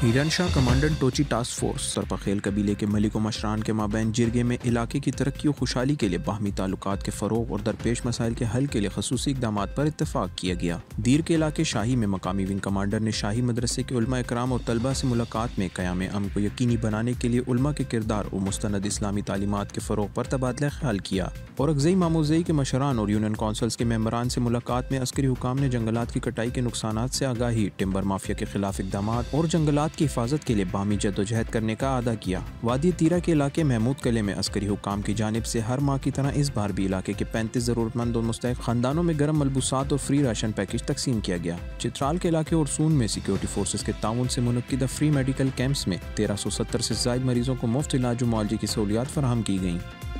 हीरन Shah commandant Tochi task force सरपखेल कबीले के मलिक व मशरान के माबैन जिरगे में इलाके की तरक्की और खुशहाली के लिए बाहमी ताल्लुकात के फ़रोग़ और दरपेश मसाइल के हल के लिए खसूसी इक़दाम पर इत्तफ़ाक़ किया गया। दीर के इलाके शाही में मकामी विंग कमांडर ने शाही मदरसे के उलमा इकराम और तलबा से मुलाकात में क़याम अमन को यकीनी बनाने के लिए उलमा के किरदार और मुस्तनद इस्लामी तालीमात के फ़रोग़ पर तबादला ख्याल किया। और अगज़ई मामूज़ई के मशरान और यूनियन कौंसल्स के मेंबरान से मुलाकात में अस्करी हुकाम ने जंगलात की कटाई के नुकसानात से आगाही, टिम्बर माफिया के खिलाफ इक़दाम और जंगलात की हिफाजत के लिए बाहमी जद्दोजहद करने का आदा किया। वादी तीरा के इलाके महमूद कले में अस्करी हुकाम की जानिब से हर माह की तरह इस बार भी इलाके के 35 ज़रूरतमंद और मुस्तहिक़ ख़ानदानों में गर्म मलबूसात और फ्री राशन पैकेज तकसीम किया गया। चित्राल के इलाके और सून में सिक्योरिटी फोर्सेस के ताउन से मुनक्किदा फ्री मेडिकल कैंप्स में 1370 से ज़ायद मरीजों को मुफ्त इलाज और मुआवजे की सहूलियात फराहम की गईं।